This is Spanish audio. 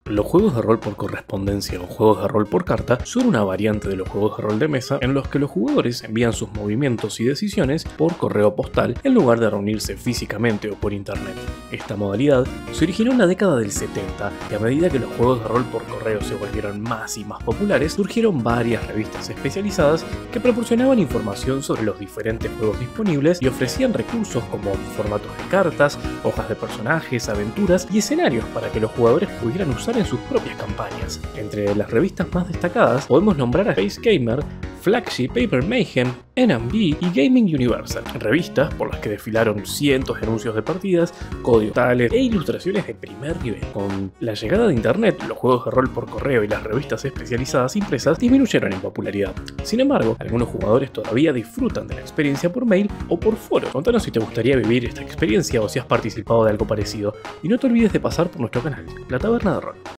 Los juegos de rol por correspondencia o juegos de rol por carta son una variante de los juegos de rol de mesa en los que los jugadores envían sus movimientos y decisiones por correo postal en lugar de reunirse físicamente o por internet. Esta modalidad se originó en la década del 70 y a medida que los juegos de rol por correo se volvieron más y más populares, surgieron varias revistas especializadas que proporcionaban información sobre los diferentes juegos disponibles y ofrecían recursos como formatos de cartas, hojas de personajes, aventuras y escenarios para que los jugadores pudieran usar en sus propias campañas. Entre las revistas más destacadas podemos nombrar a Space Gamer, Flagship, Paper Mayhem, NMB y Gaming Universal, revistas por las que desfilaron cientos de anuncios de partidas, códigos tales e ilustraciones de primer nivel. Con la llegada de internet, los juegos de rol por correo y las revistas especializadas impresas disminuyeron en popularidad. Sin embargo, algunos jugadores todavía disfrutan de la experiencia por mail o por foro. Contanos si te gustaría vivir esta experiencia o si has participado de algo parecido. Y no te olvides de pasar por nuestro canal, La Taberna de Rol.